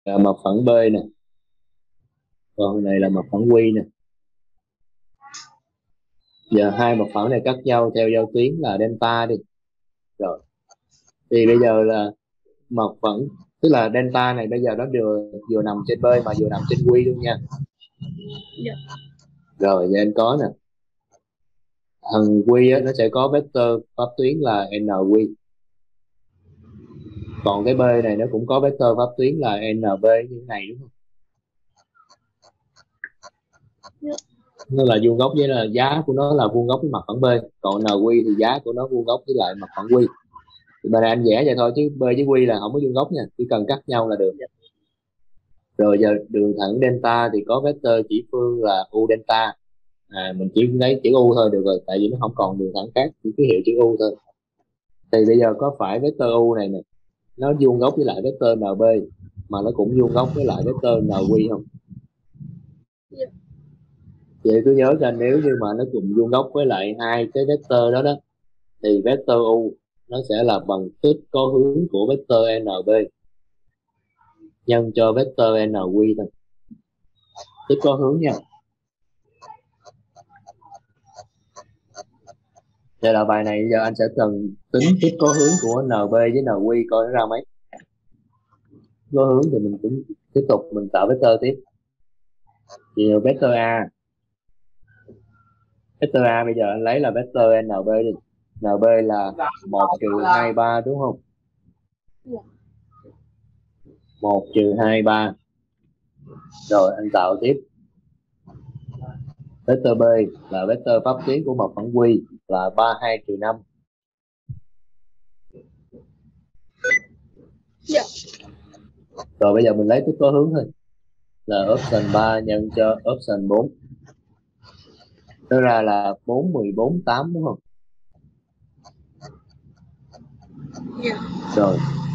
là mặt phẳng B nè, còn này là mặt phẳng Q nè. Giờ hai mặt phẳng này cắt nhau theo giao tuyến là delta đi. Rồi thì bây giờ là mặt phẳng, tức là delta này bây giờ nó vừa nằm trên B mà vừa nằm trên Q luôn nha. Dạ. Rồi giờ anh có nè, thằng Q á, nó sẽ có vector pháp tuyến là NQ, còn cái B này nó cũng có vector pháp tuyến là NB như thế này đúng không? Dạ. Nó là vuông góc với là giá của nó là vuông góc với mặt phẳng B, còn NQ thì giá của nó vuông góc với lại mặt phẳng Q. Thì bài này anh vẽ vậy thôi chứ B với Q là không có vuông góc nha, chỉ cần cắt nhau là được. Rồi giờ đường thẳng delta thì có vector chỉ phương là U delta, mình chỉ lấy chữ U thôi được rồi, tại vì nó không còn đường thẳng khác, chỉ ký hiệu chữ U thôi. Thì bây giờ có phải vector U này nè nó vuông góc với lại vector NB mà nó cũng vuông góc với lại vector NQ không? Dạ. Vậy cứ nhớ cho, nếu như mà nó cùng vuông góc với lại hai cái vector đó đó thì vector U nó sẽ là bằng tích có hướng của vector NB nhân cho vector NQ thôi, tích có hướng nha. Đây là bài này giờ anh sẽ cần tính tích có hướng của NB với NQ coi nó ra mấy. Có hướng thì mình cũng tiếp tục mình tạo vector tiếp. Thì vector A, vector A bây giờ anh lấy là vector NB đi. NB là 1 trừ 23 đúng không? Dạ. 1 trừ 23. Rồi anh tạo tiếp vector B là vector pháp tuyến của một phẳng Q là 32 trừ 5. Dạ. Rồi bây giờ mình lấy tích có hướng thôi, là option 3 nhân cho option 4. Nó ra là 4, 14, 8 đúng không? Dạ. Rồi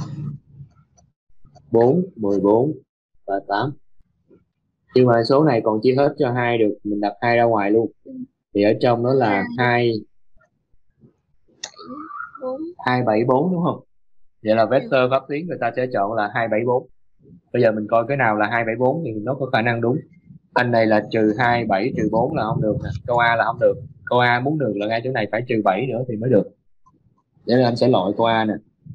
4, 14 và 8. Nhưng mà số này còn chia hết cho hai được, mình đặt hai ra ngoài luôn. Thì ở trong đó là 2, 4. 274 đúng không? Vậy là vector pháp tuyến người ta sẽ chọn là 274. Bây giờ mình coi cái nào là 274 thì nó có khả năng đúng. Anh này là trừ 2, 7 trừ 4 là không được nè. Câu A là không được. Câu A muốn được là ngay chỗ này phải trừ 7 nữa thì mới được. Vậy nên anh sẽ loại câu A nè.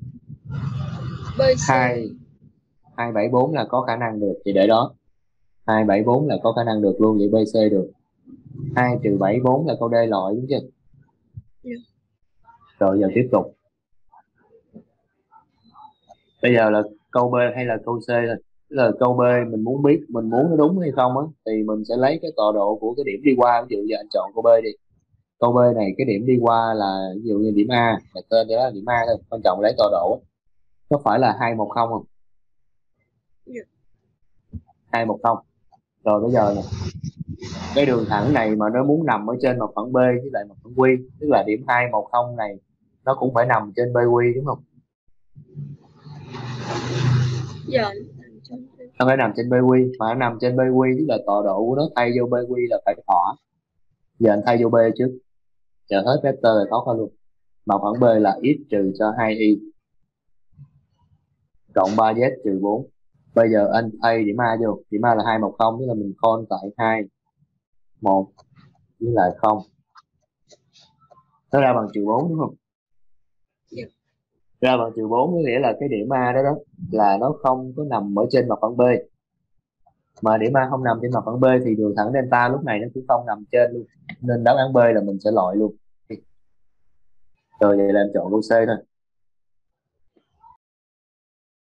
2, 274 là có khả năng được thì để đó. 274 là có khả năng được luôn, vậy BC được. 2 trừ 7, 4 là câu D loại đúng chưa? Rồi giờ tiếp tục. Bây giờ là câu B hay là câu C thôi. Tức là câu B mình muốn biết, mình muốn nó đúng hay không á thì mình sẽ lấy cái tọa độ của cái điểm đi qua. Ví dụ giờ anh chọn câu B đi. Câu B này cái điểm đi qua là ví dụ như điểm A, đặt tên đó là điểm A thôi, quan trọng lấy tọa độ. Có phải là 210 không? 210. Rồi bây giờ nè, cái đường thẳng này mà nó muốn nằm ở trên mặt phẳng B với lại mặt phẳng Q, tức là điểm 210 này nó cũng phải nằm trên BQ đúng không? Dạ. Nó phải nằm trên BQ, mà nó nằm trên BQ tức là tọa độ của nó thay vô BQ là phải thỏa. Giờ anh thay vô B trước, giờ hết vector rồi thoát ra luôn. Mặt phẳng B là x trừ cho 2y cộng 3z trừ 4. Bây giờ anh thay điểm A vô, điểm A là 210 tức là mình con tại 2, 1 với lại 0, nó ra bằng trừ 4 đúng không? Dạ. Ra bằng trừ 4 có nghĩa là cái điểm A đó đó là nó không có nằm ở trên mặt phẳng B, mà điểm A không nằm trên mặt phẳng B thì đường thẳng delta lúc này nó cũng không nằm trên luôn, nên đáp án B là mình sẽ loại luôn. Rồi vậy là em chọn câu C thôi.